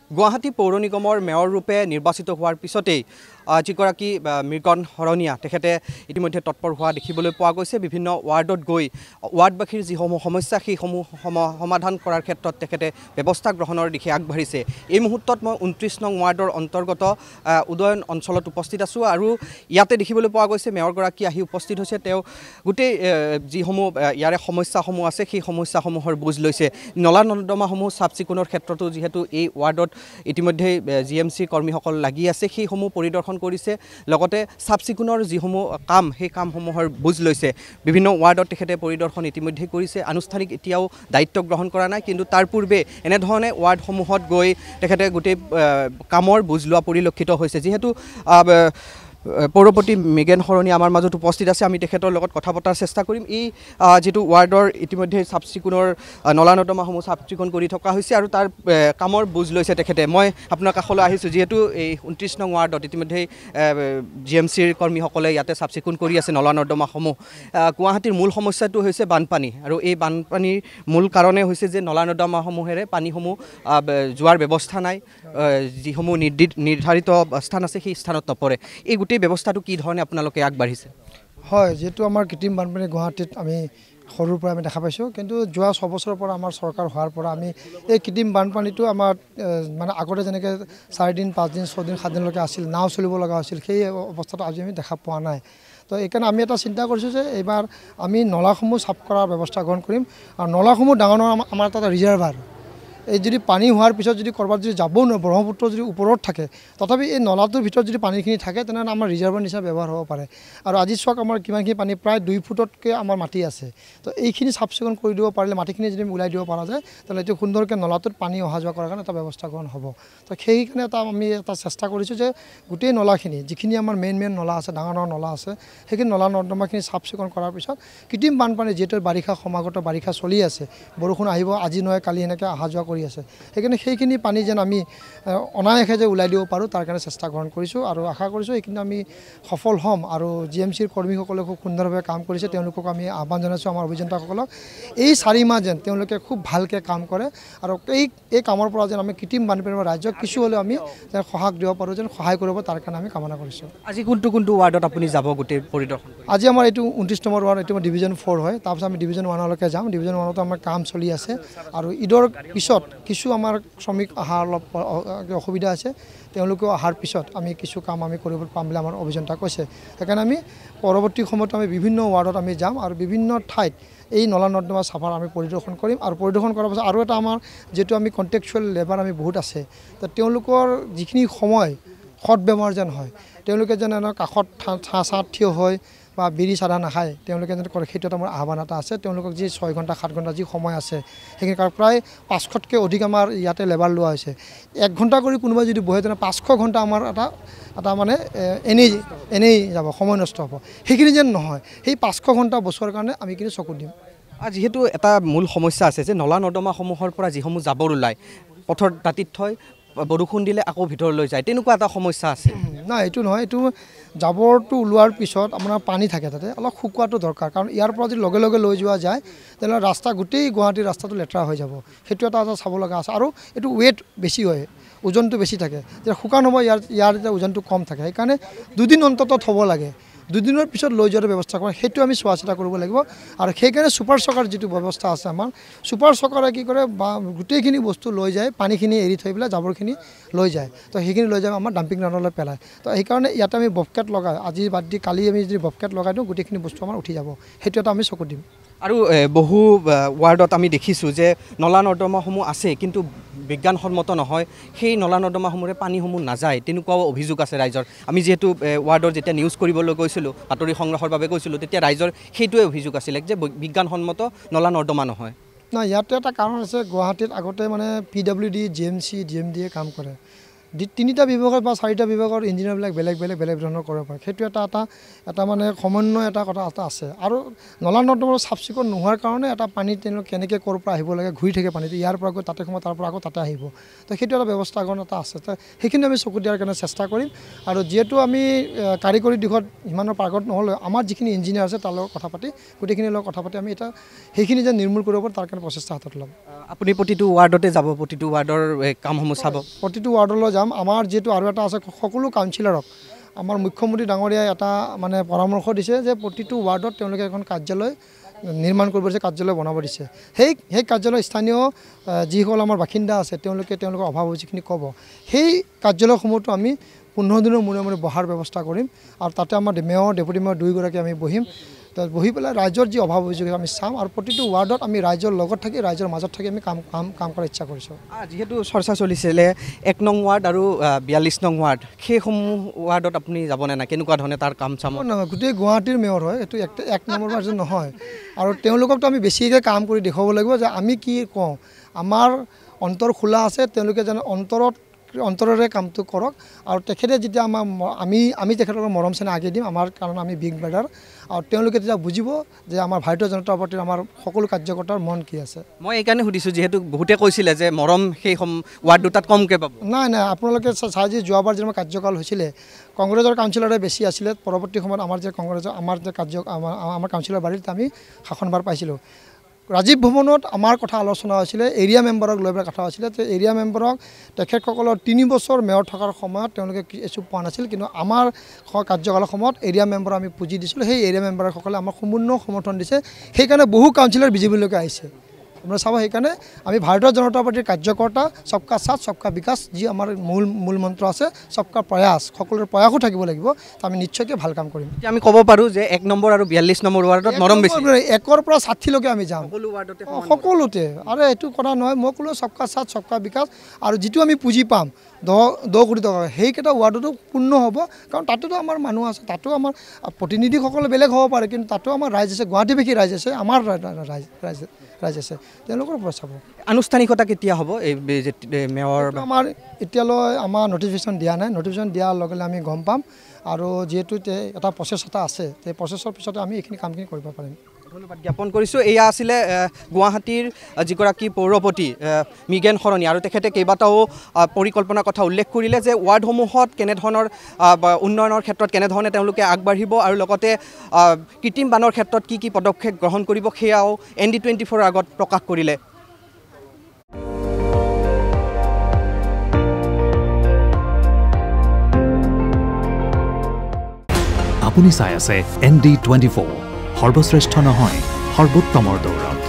গুৱাহাটী পৌৰ নিগমৰ মেয়ৰ ৰূপে নিৰ্বাচিত হোৱাৰ পিছতেই যিগৰাকী মৃগন শৰণীয়া তেখেতে ইতিমধ্যে তৎপৰ হোৱা দেখিবলৈ পোৱা গৈছে। বিভিন্ন ৱাৰ্ডত গৈ ৱাৰ্ডবাসীৰ যিসমূহ সমস্যা সেইসমূহ সমাধান কৰাৰ ক্ষেত্ৰত তেখেতে ব্যৱস্থা গ্ৰহণৰ দিশে আগবাঢ়িছে। এই মুহূৰ্তত মই 29 নং ৱাৰ্ডৰ অন্তৰ্গত উদয়ন অঞ্চলত উপস্থিত আছোঁ আৰু ইয়াতে দেখিবলৈ পোৱা গৈছে মেয়ৰগৰাকী আহি উপস্থিত হৈছে। তেওঁ গোটেই যিসমূহ ইয়াৰে সমস্যাসমূহ আছে সেই সমস্যাসমূহৰ বুজ লৈছে। নলা নৰ্দমাসমূহ চাফ চিকুণৰ ক্ষেত্ৰতো যিহেতু এই ৱাৰ্ডত ইতিমধ্যে GMCৰ কৰ্মীসকল লাগি আছে সেইসমূহ পৰিদৰ্শন কৰিছে। লগতে চাফ চিকুণৰ যিসমূহ কাম সেই কামসমূহৰ বুজ লৈছে। বিভিন্ন ৱাৰ্ডত তেখেতে পৰিদৰ্শন ইতিমধ্যে কৰিছে। আনুষ্ঠানিক এতিয়াও দায়িত্ব গ্ৰহণ কৰা নাই, কিন্তু তাৰ পূৰ্বে এনেধৰণে ৱাৰ্ডসমূহত গৈ তেখেতে গোটেই কামৰ বুজ লোৱা পৰিলক্ষিত হৈছে। যিহেতু পৌৰপতি মৃগেন শৰণীয়া আমাৰ মাজত উপস্থিত আছে, আমি তেখেতৰ লগত কথা পতাৰ চেষ্টা কৰিম। এই যিটো ৱাৰ্ডৰ ইতিমধ্যে চাফ চিকুণৰ নলা নৰ্দমাসমূহ চাফ চিকুণ কৰি থকা হৈছে আৰু তাৰ কামৰ বুজ লৈছে তেখেতে। মই আপোনাৰ কাষলৈ আহিছোঁ, যিহেতু এই 29 নং ৱাৰ্ডত ইতিমধ্যে GMCৰ কৰ্মীসকলে ইয়াতে চাফ চিকুণ কৰি আছে নলা নৰ্দমাসমূহ। গুৱাহাটীৰ মূল সমস্যাটো হৈছে বানপানী আৰু এই বানপানীৰ মূল কাৰণে হৈছে যে নলা নৰ্দমাসমূহেৰে পানীসমূহ যোৱাৰ ব্যৱস্থা নাই। যিসমূহ নিৰ্ধাৰিত স্থান আছে সেই স্থানত নপৰে। এই গোটেই ব্যৱস্থাটো কি ধৰণে আপোনালোকে আগবাঢ়িছে? হয়, যেহেতু আমাৰ কৃত্ৰিম বানপানী গুৱাহাটীত আমি সৰুৰ পৰা আমি দেখা পাইছোঁ, কিন্তু যোৱা 6 বছৰৰ পৰা আমাৰ চৰকাৰ হোৱাৰ পৰা আমি এই কৃত্ৰিম বানপানীটো আমাৰ মানে আগতে যেনেকৈ 4 দিন 5 দিন 6 দিন 7 দিনলৈকে আছিল, নাও চলিব লগা হৈছিল, সেই অৱস্থাটো আজি আমি দেখা পোৱা নাই। তো এইকাৰণে আমি এটা চিন্তা কৰিছোঁ যে এইবাৰ আমি নলাসমূহ চাফ কৰাৰ ব্যৱস্থা গ্ৰহণ কৰিম। আৰু নলাসমূহ ডাঙৰ আমাৰ তাত ৰিজাৰ্ভাৰ, এই যদি পানী হোৱাৰ পিছত যদি ক'ৰবাত যদি যাবও নোৱাৰে, ব্ৰহ্মপুত্ৰ যদি ওপৰত থাকে, তথাপি এই নলাটোৰ ভিতৰত যদি পানীখিনি থাকে তেনেহ'লে আমাৰ ৰিজাৰ্ভাৰ নিচিনা ব্যৱহাৰ হ'ব পাৰে। আৰু আজি চাওক আমাৰ কিমানখিনি পানী, প্ৰায় 2 ফুটতকৈ আমাৰ মাটি আছে। তো এইখিনি চাফ চিকুণ কৰি দিব পাৰিলে, মাটিখিনি যদি ওলাই দিব পৰা যায়, তেতিয়াহ'লে এইটো সুন্দৰকৈ নলাটোত পানী অহা যোৱা কৰাৰ কাৰণে এটা ব্যৱস্থা গ্ৰহণ হ'ব। তো সেইকাৰণে আমি এটা চেষ্টা কৰিছোঁ যে গোটেই নলাখিনি, যিখিনি আমাৰ মেইন নলা আছে, ডাঙৰ ডাঙৰ নলা আছে, সেইখিনি নলা নৰ্দমাখিনি চাফ চিকুণ কৰাৰ পিছত কৃত্ৰিম বানপানী, যিহেতু বাৰিষা সমাগত, বাৰিষা চলি আছে, বৰষুণ আহিব, আজি নহয় কালি এনেকৈ অহা যোৱা কৰি আছে, সেইকাৰণে সেইখিনি পানী যেন আমি অনায়াসে যে ওলাই দিব পাৰোঁ তাৰ কাৰণে চেষ্টা গ্ৰহণ কৰিছোঁ আৰু আশা কৰিছোঁ এইখিনি আমি সফল হ'ম। আৰু GMCৰ কৰ্মীসকলে খুব সুন্দৰভাৱে কাম কৰিছে, তেওঁলোকক আমি আহ্বান জনাইছোঁ, আমাৰ অভিযন্তাসকলক এই 4 মাহ যেন তেওঁলোকে খুব ভালকৈ কাম কৰে আৰু এই কামৰ পৰা যেন আমি কৃত্ৰিম বানপানীৰ পৰা ৰাজ্যক কিছু হ'লেও আমি যেন সহায় দিব পাৰোঁ, যেন সহায় কৰিব, তাৰ কাৰণে আমি কামনা কৰিছোঁ। আজি কোনটো ৱাৰ্ডত আপুনি যাব গোটেই পৰিদৰ্শন? আজি আমাৰ এইটো 29 নম্বৰ ৱাৰ্ড, এইটো ডিভিজন 4 হয়। তাৰপিছত আমি ডিভিজন 1লৈকে যাম। ডিভিজন 1তো আমাৰ কাম চলি আছে আৰু ঈদৰ পিছত কিছু আমাৰ শ্ৰমিক অহাৰ অলপ অসুবিধা আছে, তেওঁলোকেও অহাৰ পিছত আমি কিছু কাম আমি কৰিব পাম বুলি আমাৰ অভিযন্তা কৈছে। সেইকাৰণে আমি পৰৱৰ্তী সময়ত আমি বিভিন্ন ৱাৰ্ডত আমি যাম আৰু বিভিন্ন ঠাইত এই নলা নৰ্দমা চাফাৰ আমি পৰিদৰ্শন কৰিম। আৰু পৰিদৰ্শন কৰাৰ পাছত আৰু এটা আমাৰ যিহেতু আমি কণ্ট্ৰেকচুৱেল লেবাৰ আমি বহুত আছে, তো তেওঁলোকৰ যিখিনি সময় সৎ ব্যৱহাৰ যেন হয়, তেওঁলোকে যেন কাষত ছাঁত থিয় হয় বা বিড়ি চাধা নাখায়, তেওঁলোকে যেন কৰে, সেইটো এটা মোৰ আহ্বান এটা আছে। তেওঁলোকক যি 6 ঘণ্টা 7 ঘণ্টা যি সময় আছে, সেইখিনি প্ৰায় 500তকৈ অধিক আমাৰ ইয়াতে লেবাৰ লোৱা হৈছে। 1 ঘণ্টা কৰি কোনোবাই যদি বহে তেনে 500 ঘণ্টা আমাৰ এটা মানে এনেই যাব, সময় নষ্ট হ'ব। সেইখিনি যেন নহয়, সেই 500 ঘণ্টা বছৰৰ কাৰণে আমি কিন্তু চকু দিম। যিহেতু এটা মূল সমস্যা আছে যে নলা নৰ্দমাসমূহৰ পৰা যিসমূহ জাবৰ ওলায়, পথৰ দাঁতিত থয়, বৰষুণ দিলে আকৌ ভিতৰলৈ যায়, তেনেকুৱা এটা সমস্যা আছে। নাই, এইটো নহয়, এইটো জাবৰটো ওলোৱাৰ পিছত আপোনাৰ পানী থাকে, তাতে অলপ শুকোৱাটো দৰকাৰ। কাৰণ ইয়াৰ পৰা যদি লগে লগে লৈ যোৱা যায় তেনেহ'লে ৰাস্তা, গোটেই গুৱাহাটীৰ ৰাস্তাটো লেতেৰা হৈ যাব। সেইটো এটা চাব লগা আছে। আৰু এইটো ৱেইট বেছি হয়, ওজনটো বেছি থাকে, যেতিয়া শুকান হ'ব ইয়াৰ এতিয়া ওজনটো কম থাকে। সেইকাৰণে 2 দিন অন্তত থ'ব লাগে, 2 দিনৰ পিছত লৈ যোৱাৰ ব্যৱস্থা কৰে, সেইটো আমি চোৱা চিতা কৰিব লাগিব। আৰু সেইকাৰণে ছুপাৰ চকাৰ যিটো ব্যৱস্থা আছে আমাৰ, ছুপাৰ চকাৰে কি কৰে, বা গোটেইখিনি বস্তু লৈ যায়, পানীখিনি এৰি থৈ পেলাই জাবৰখিনি লৈ যায়। তো সেইখিনি লৈ যায় আমাৰ ডাম্পিং গ্ৰাউণ্ডলৈ পেলায়। তো সেইকাৰণে ইয়াতে আমি ববকেট লগাই, আজি বাদ দি কালি আমি যদি ববকেট লগাই দিওঁ, গোটেইখিনি বস্তু আমাৰ উঠি যাব। সেইটো এটা আমি চকু দিম। আৰু বহু ৱাৰ্ডত আমি দেখিছোঁ যে নলা নৰ্দমাসমূহ আছে কিন্তু বিজ্ঞানসন্মত নহয়, সেই নলা নৰ্দমাসমূহৰে পানীসমূহ নাযায়, তেনেকুৱাও অভিযোগ আছে ৰাইজৰ। আমি যিহেতু ৱাৰ্ডৰ যেতিয়া নিউজ কৰিবলৈ গৈছিলোঁ, বাতৰি সংগ্ৰহৰ বাবে গৈছিলোঁ, তেতিয়া ৰাইজৰ সেইটোৱে অভিযোগ আছিলে যে বিজ্ঞানসন্মত নলা নৰ্দমা নহয়। নাই, ইয়াতে এটা কাৰণ আছে, গুৱাহাটীত আগতে মানে PWD, GMC, GMDয়ে কাম কৰে। তিনিটা বিভাগৰ বা চাৰিটা বিভাগৰ ইঞ্জিনিয়াৰবিলাক বেলেগ ধৰণৰ কৰিব পাৰে সেইটো এটা মানে সমন্বয় এটা কথা এটা আছে আৰু নলা নৰ্দমাৰ চাফ চিকুণ নোহোৱাৰ কাৰণে এটা পানী তেওঁলোক কেনেকৈ ক'ৰ পৰা আহিব লাগে ঘূৰি থাকে পানীটো ইয়াৰ পৰা গৈ তাতে সময় তাৰ পৰা আকৌ তাতে আহিব তো সেইটো এটা ব্যৱস্থাকৰণ এটা আছে তো সেইখিনি আমি চকু দিয়াৰ কাৰণে চেষ্টা কৰিম আৰু যিহেতু আমি কাৰিকৰী দিশত ইমানৰ পাৰ্গত নহ'লেও আমাৰ যিখিনি ইঞ্জিনিয়াৰ আছে তাৰ লগত কথা পাতি গোটেইখিনিৰ লগত কথা পাতি আমি এটা সেইখিনি যে নিৰ্মূল কৰিব পাৰোঁ তাৰ কাৰণে প্ৰচেষ্টা হাতত ল'ম আপুনি প্ৰতিটো ৱাৰ্ডতে যাব প্ৰতিটো ৱাৰ্ডৰ কামসমূহ চাব প্ৰতিটো ৱাৰ্ডলৈ যাম আমাৰ যিহেতু আৰু এটা আছে সকলো কাউন্সিলৰক আমাৰ মুখ্যমন্ত্ৰী ডাঙৰীয়াই এটা মানে পৰামৰ্শ দিছে যে প্ৰতিটো ৱাৰ্ডত তেওঁলোকে এখন কাৰ্যালয় নিৰ্মাণ কৰিব দিছে কাৰ্যালয় বনাব দিছে সেই কাৰ্যালয় স্থানীয় যিসকল আমাৰ বাসিন্দা আছে তেওঁলোকৰ অভাৱ যিখিনি ক'ব সেই কাৰ্যালয়সমূহতো আমি 15 দিনৰ মূৰে বহাৰ ব্যৱস্থা কৰিম আৰু তাতে আমাৰ মেয়ৰ ডেপুটি মেয়ৰ দুয়োগৰাকী আমি বহিম বহি পেলাই ৰাইজৰ যি অভাৱ অভিযোগ আমি চাম আৰু প্ৰতিটো ৱাৰ্ডত আমি ৰাইজৰ লগত থাকি ৰাইজৰ মাজত থাকি আমি কাম কৰাৰ ইচ্ছা কৰিছোঁ যিহেতু চৰ্চা চলিছিলে 1 নং ৱাৰ্ড আৰু 42 নং ৱাৰ্ড সেইসমূহ ৱাৰ্ডত আপুনি যাবনে নাই কেনেকুৱা ধৰণে তাৰ কাম চাম নহয় গোটেই গুৱাহাটীৰ মেয়ৰ হয় এইটো 1 নম্বৰ ৱাৰ্ড নহয় আৰু তেওঁলোককতো আমি বেছিকৈ কাম কৰি দেখুৱাব লাগিব যে আমি কি কওঁ আমাৰ অন্তৰ খোলা আছে তেওঁলোকে যেন অন্তৰেৰে কামটো কৰক আৰু তেখেতে যেতিয়া আমি তেখেতক মৰম চেনেহ আগে দিম আমাৰ কাৰণ আমি বিগ ব্ৰাদাৰ আৰু তেওঁলোকে তেতিয়া বুজিব যে আমাৰ ভাৰতীয় জনতা পাৰ্টিৰ আমাৰ সকলো কাৰ্যকৰ্তাৰ মন কি আছে মই এইকাৰণে সুধিছোঁ যিহেতু বহুতে কৈছিলে যে মৰম সেই ৱাৰ্ড দুটাত কমকৈ পাব নাই আপোনালোকে চাই যে যোৱাবাৰ যে কাৰ্যকাল হৈছিলে কংগ্ৰেছৰ কাউন্সিলৰে বেছি আছিলে পৰৱৰ্তী সময়ত আমাৰ যে আমাৰ কাউন্সিলৰ বাৰীত আমি শাসনভাৰ পাইছিলোঁ ৰাজীৱ ভৱনত আমাৰ কথা আলোচনা হৈছিলে এৰিয়া মেম্বাৰক লৈ পেলাই কথা হৈছিলে যে এৰিয়া মেম্বাৰক তেখেতসকলৰ 3 বছৰ মেয়ৰ থকাৰ সময়ত তেওঁলোকে এচুপ পোৱা নাছিল কিন্তু আমাৰ কাৰ্যকালৰ সময়ত এৰিয়া মেম্বাৰ আমি পুঁজি দিছিলোঁ সেই এৰিয়া মেম্বাৰসকলে আমাক সম্পূৰ্ণ সমৰ্থন দিছে সেইকাৰণে বহু কাউন্সিলৰ বিজেপিলৈকে আহিছে আপোনাৰ চাব সেইকাৰণে আমি ভাৰতীয় জনতা পাৰ্টিৰ কাৰ্যকৰ্তা সবকা সাথ সবকা বিকাশ যি আমাৰ মূল মন্ত্ৰ আছে সবকা প্ৰয়াস সকলোৰে প্ৰয়াসো থাকিব লাগিব আমি নিশ্চয়কৈ ভাল কাম কৰিম আমি ক'ব পাৰোঁ যে 1 নম্বৰ আৰু 42 নম্বৰ ৱাৰ্ডত মৰম বেছি 1ৰ পৰা 60লৈকে আমি যাম সকলোতে আৰু এইটো কথা নহয় মই ক'লোঁ সবকা সাথ সবকা বিকাশ আৰু যিটো আমি পুঁজি পাম 10 কোটি টকা সেইকেইটা ৱাৰ্ডতো পূৰ্ণ হ'ব কাৰণ তাতেতো আমাৰ মানুহ আছে তাতো আমাৰ প্ৰতিনিধিসকল বেলেগ হ'ব পাৰে কিন্তু তাতো আমাৰ ৰাইজ আছে গুৱাহাটীবাসী ৰাইজ আছে আমাৰ ৰাইজ আছে তেওঁলোকৰ পৰা চাব আনুষ্ঠানিকতা কেতিয়া হ'ব এই মেয়ৰ আমাৰ এতিয়ালৈ আমাৰ নটিফিকেশ্যন দিয়া নাই নটিফিকেশ্যন দিয়াৰ লগে লগে আমি গম পাম আৰু যিহেতু এটা প্ৰচেছ এটা আছে সেই প্ৰচেছৰ পিছতে আমি এইখিনি কামখিনি কৰিব পাৰিম ধন্যবাদ জ্ঞাপন কৰিছোঁ এয়া আছিলে গুৱাহাটীৰ যিগৰাকী পৌৰপতি মৃগেন শৰণী আৰু তেখেতে কেইবাটাও পৰিকল্পনাৰ কথা উল্লেখ কৰিলে যে ৱাৰ্ডসমূহত কেনেধৰণৰ উন্নয়নৰ ক্ষেত্ৰত কেনেধৰণে তেওঁলোকে আগবাঢ়িব আৰু লগতে কৃত্ৰিম বানৰ ক্ষেত্ৰত কি পদক্ষেপ গ্ৰহণ কৰিব সেয়াও ND24ৰ আগত প্ৰকাশ কৰিলে আপুনি চাই আছে ND24 সৰ্বশ্ৰেষ্ঠ নহয় সৰ্বোত্তমৰ দৌৰত